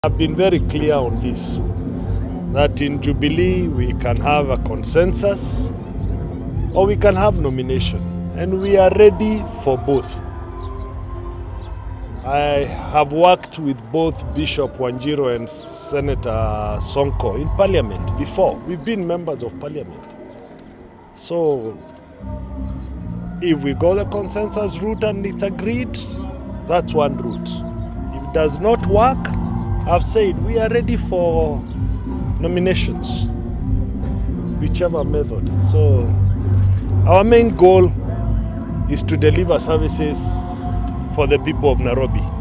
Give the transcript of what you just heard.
I've been very clear on this, that in Jubilee we can have a consensus or we can have nomination, and we are ready for both. I have worked with both Bishop Wanjiru and Senator Sonko in Parliament before. We've been members of Parliament. So if we go the consensus route and it's agreed, that's one route. If it does not work, I've said we are ready for nominations, whichever method. So our main goal is to deliver services for the people of Nairobi.